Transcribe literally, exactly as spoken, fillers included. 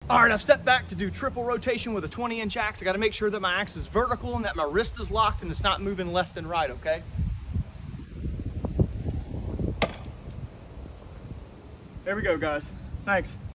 All right, I've stepped back to do triple rotation with a twenty inch axe. I gotta make sure that my axe is vertical and that my wrist is locked and it's not moving left and right, okay? There we go, guys. Thanks.